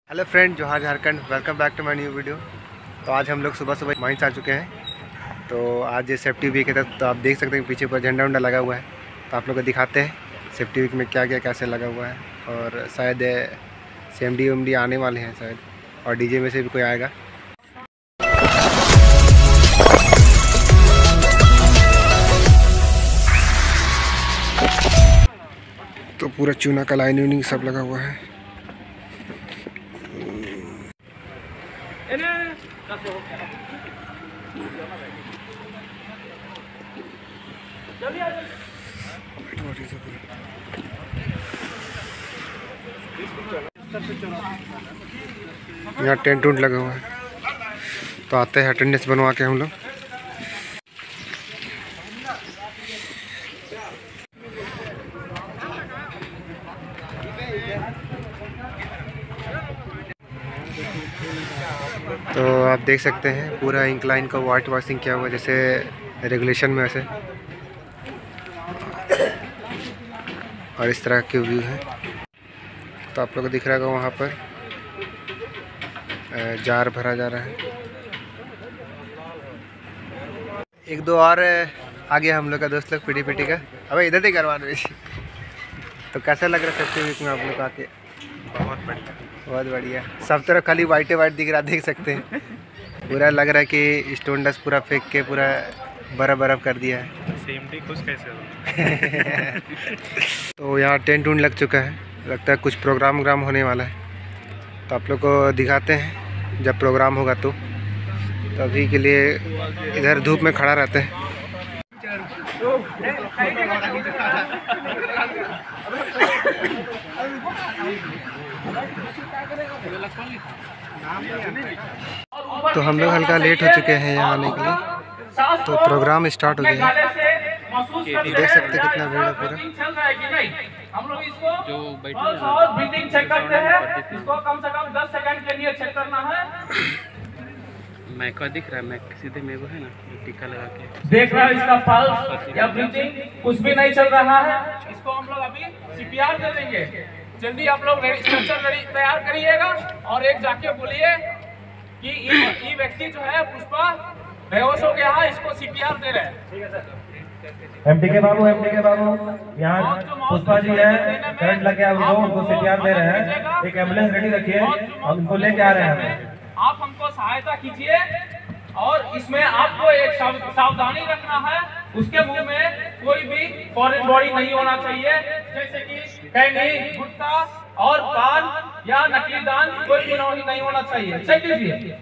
Hello friend, Johar Jharkhand. Welcome back to my new video. तो आज हम लोग सुबह सुबह माइंस आ चुके हैं। तो आज सेफ्टी वीक है, तो आप देख सकते हैं पीछे पर झंडा उंडा लगा हुआ है। तो आप लोग को दिखाते हैं सेफ्टी वीक में क्या क्या कैसे लगा हुआ है। और शायद CMD उमडी आने वाले हैं शायद, और DJ में से भी कोई आएगा। तो पूरा चूना का लाइन यूनिंग सब लगा हुआ है। यहाँ टेंट उंट लगा हुआ है, तो आते हैं अटेंडेंस बनवा के हम लोग। तो आप देख सकते हैं पूरा इंक्लाइन का वाइट वॉशिंग किया हुआ है, जैसे रेगुलेशन में वैसे। और इस तरह के व्यू है। तो आप लोग को दिख रहा होगा वहाँ पर जार भरा जा रहा है। एक दो और आ गया हम लोग का दोस्त लोग पीटी का। अबे इधर ही करवा रही। तो कैसा लग रहा है सेफ्टी वीक में आप लोग आके? बहुत बढ़िया, बहुत बढ़िया। सब तरफ खाली वाइट वाइट दिख रहा, देख सकते हैं। पूरा लग रहा है कि स्टोन डस्ट पूरा फेंक के पूरा बर्फ कर दिया है। CMD खुश कैसे हो? तो यहाँ टेंट उंट लग चुका है, लगता है कुछ प्रोग्राम होने वाला है। तो आप लोग को दिखाते हैं जब प्रोग्राम होगा। तो अभी के लिए इधर धूप में खड़ा रहते हैं। तो हम लोग हल्का लेट हो चुके हैं यहाँ आने के लिए। तो प्रोग्राम स्टार्ट हो गया है, देख सकते हैं कितना भीड़ है पूरा। हम लोग इसको जो ब्रीथिंग चेक करते हैं, इसको कम से कम 10 सेकंड के लिए चेक करना है। मैक का दिख रहा है, मैक सीधे में वो है ना, टीका लगा के देख रहा है इसका पल्स या ब्रीथिंग कुछ भी नहीं चल रहा है। इसको हम लोग अभी CPR दे देंगे। जल्दी आप लोग स्ट्रक्चर तैयार करिएगा और एक जाके बोलिए कि ये व्यक्ति जो है पुष्पा बेहोश हो गया है, इसको CPR दे रहे हैं। MD के बाबू यहाँ पुष्पा जी है, करंट लग गया उनको CPR दे रहे हैं। एक एम्बुलेंस रेडी रखिए, हम उनको लेके आ रहे हैं। आप हमको सहायता कीजिए और इसमें आपको एक सावधानी रखना है। उसके मुंह में कोई भी फॉरेन बॉडी नहीं होना चाहिए, जैसे कि कैंडी, गुटखा और पान या नकली दान कोई भी नहीं होना चाहिए। चेक कीजिए।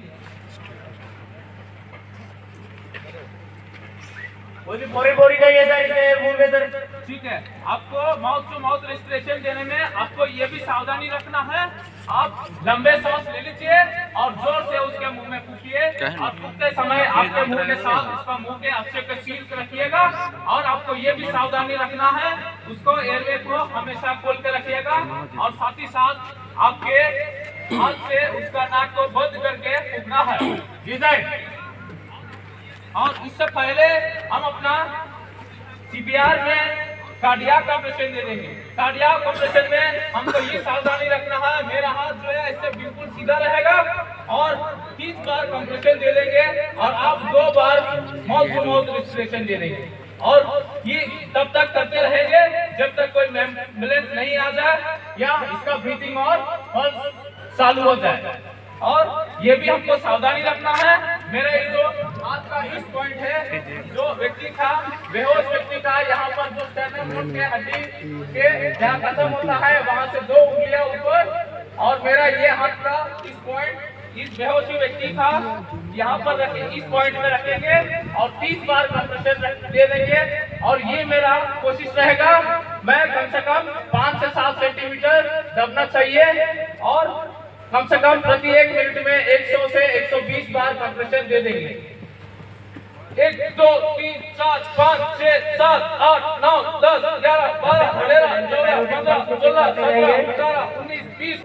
बॉडी नहीं है सर, मुंह में सर। ठीक है, आपको माउथ टू माउथ रेस्पिरेशन देने में आपको ये भी सावधानी रखना है। आप लंबे सांस ले लीजिए और जोर से उसके मुंह में फूकिए। और फूकते समय आपके मुंह के साथ उसका मुंह के अच्छे से सील रखिएगा। और आपको ये भी सावधानी रखना है, उसको एयरवे को हमेशा खोल के रखिएगा। और साथ ही साथ आपके हाथ से उसका नाक को बंद करके फूकना है। जी सर। और इससे पहले हम अपना CPR में कार्डियक कंप्रेशन दे देंगे। कार्डियक कंप्रेशन में हमको ये सावधानी रखना है, मेरा हाथ जो है इससे बिल्कुल सीधा रहेगा और 30 बार कंप्रेशन दे देंगे और आप 2 बार माउथ टू माउथ रेस्पिरेशन दे देंगे। और ये तब तक करते रहेंगे जब तक कोई एम्बुलेंस नहीं आ जाए या इसका ब्रीथिंग और पल्स चालू हो जाए। और ये भी हमको सावधानी रखना है, मेरा ये जो हाथ का इस पॉइंट है, जो व्यक्ति था बेहोश व्यक्ति का, यहाँ पर जो स्टर्नम रोड के हड्डी के जहाँ खत्म होता है वहाँ से 2 उंगलियां ऊपर, और मेरा ये हाथ का इस पॉइंट इस बेहोशी व्यक्ति का यहाँ पर रखे, इस पॉइंट में रखेंगे और 30 बार कंप्रेशन दे देंगे। और ये मेरा कोशिश रहेगा, मैं कम से कम 5 से 7 सेंटीमीटर दबना चाहिए और कम से कम प्रति 1 मिनट में 100 से 120 बार कंप्रेशन दे देंगे। 1 2 3 4 5 6 7 8 9 10 11 12 13 14 15 16 17 18 19 20।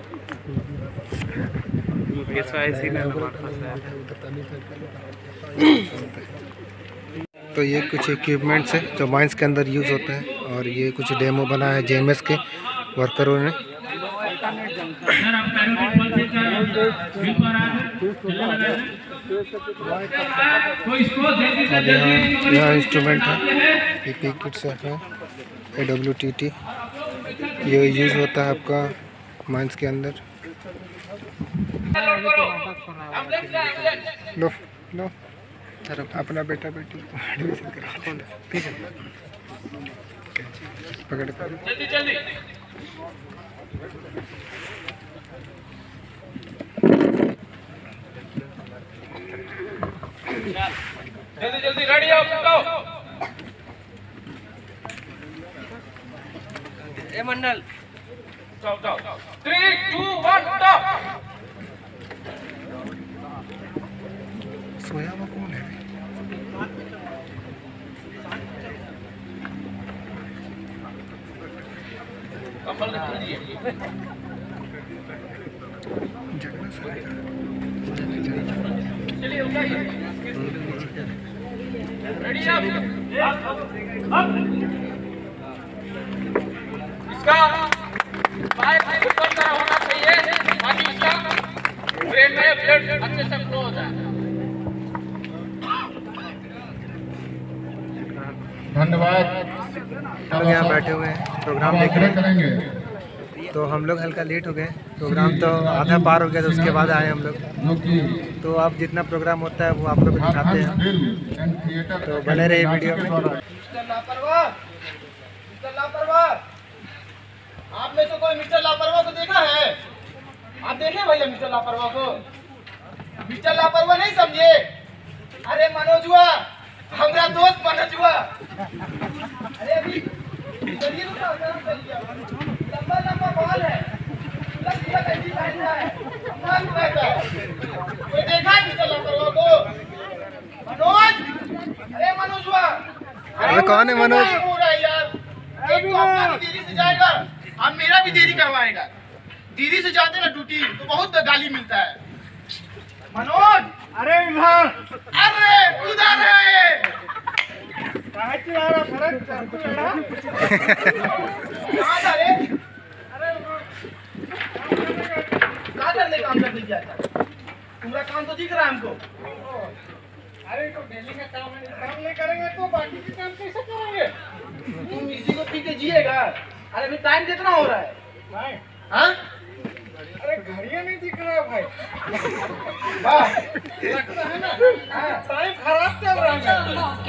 तो ये कुछ इक्विपमेंट्स है जो माइंस के अंदर यूज़ होते हैं। और ये कुछ डेमो बना है JMS के वर्करों ने। यहाँ इंस्ट्रूमेंट है, पीपी किट्स है, AWTT, ये यूज़ होता है आपका माइंस के अंदर। लो लो अपना बेटा बेटी एडमिशन करा, ठीक है, पकड़ जल्दी जल्दी जल्दी जल्दी रेडी हो जाओ। ए मंडल जाओ जाओ 3 2 1 स्टॉप। सोया हुआ कौन है? जगना सर रेडी इसका बाहर से ऊपर तरह होना चाहिए ताकि इसका ब्रेन में ब्लड अच्छे से फ्लो हो जाए। धन्यवाद। हम यहाँ बैठे हुए हैं, प्रोग्राम देख रहे करेंगे। हैं। तो हम लोग हल्का लेट हो गए, प्रोग्राम तो आधा पार हो गया, तो उसके बाद आए हम लोग। जो कि तो अब जितना प्रोग्राम होता है वो आप लोग दिखाते हैं, फिल्म एंड थिएटर तो बने रहिए वीडियो में। मिस्टर लापरवाह, आप में से कोई मिस्टर लापरवाह को देखा है? आप देखे भैया मिस्टर लापरवाह को? मिस्टर लापरवाह नहीं समझे? अरे मनोजुआ, हमारा दोस्त मनोजुआ। अरे अभी चलिए लंबा लंबा बॉल है, कोई देखा है मिस्टर लापरवाह को? मनोज, अरे मनोजुआ, अरे कौन है मनोज? हो रहा है यार, एक तो अपना भी देरी से जाएगा और मेरा भी देरी करवाएगा। दीदी से जाते ना ड्यूटी तो बहुत गाली मिलता है। मनोज, अरे इधर अरे उधर है, कहाँ चला रहा फरक कहाँ जा रे? कहाँ करने काम करने गया था? तुम्हारा काम तो दिख रहा है हमको। अरे तो डेली का काम है, काम नहीं करेंगे तो बाकी के काम कैसे करेंगे? तुम इसी को पी के जिएगा? अरे अभी टाइम कितना हो रहा है? भाई हाँ? अरे घड़ियाँ नहीं दिख रहा भाई, वाह, लगता है ना हाँ। टाइम खराब चल रहा है।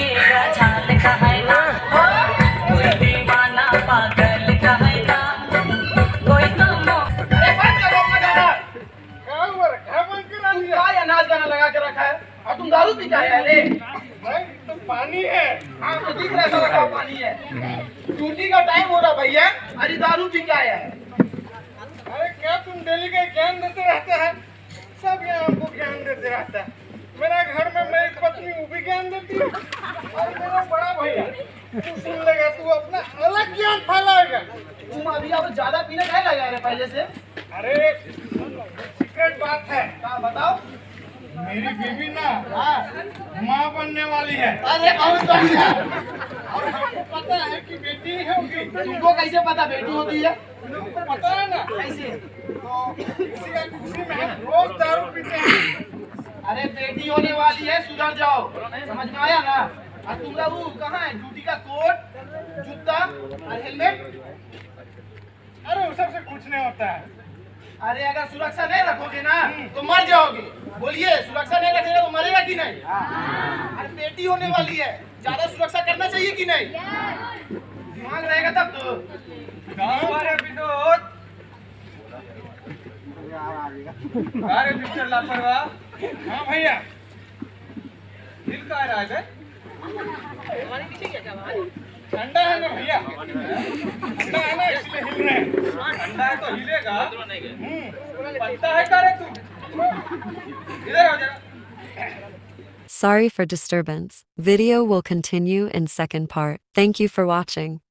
अरे बंद करो अपना गाना। क्या हुआ रे? क्या बंद करा तुम दिया? क्या नाच गाना लगा के रखा है और तुम दारू पी के आए अरे? भाई तो पानी है। हाँ तो दिख रहा है सारा का पानी है। ड्यूटी का टाइम हो रहा भैया, अरे दारू पी के आया है। अरे क्या तुम डेली का ज्ञान देते रहते हैं? सब यहाँ हमको ज्ञान देते रहता है। मेरा घर में मेरी पत्नी वो भी ज्ञान देती है, और मेरा बड़ा भैया तू सुन लेगा, तू अपना अलग ज्ञान फैलाएगा। तुम अभी अब ज्यादा पीने क्या लगा रहे पहले से? अरे सीक्रेट बात है, हाँ बताओ। मेरी बीवी ना माँ बनने वाली है, अरे बहुत बढ़िया। और हमको पता है कि बेटी होगी। तुमको कैसे पता बेटी होती है? तुमको पता है ना? कैसे? तो इसी का खुशी में हम रोज दारू पीते हैं। अरे बेटी होने वाली है, सुधर जाओ, समझ में आया ना? और तुम्हारा वो कहाँ है ड्यूटी का कोट, जूता और हेलमेट? अरे उस सबसे कुछ नहीं होता है। अरे अगर सुरक्षा नहीं रखोगे ना तो मर जाओगे। बोलिए, सुरक्षा नहीं रखेगा तो मरेगा कि नहीं? अरे बेटी होने वाली है, ज्यादा सुरक्षा करना चाहिए कि नहीं? दिमाग रहेगा तब तो। अरे मिस्टर लापरवाह, हाँ भैया, हिल का रहा है? ठंडा है ना भैया, ठंडा है ना इसलिए हिल रहे हैं। ठंडा है तो हिलेगा। पता है क्या रे तू? इधर आ जरा। Sorry for disturbance. Video will continue in second part. Thank you for watching.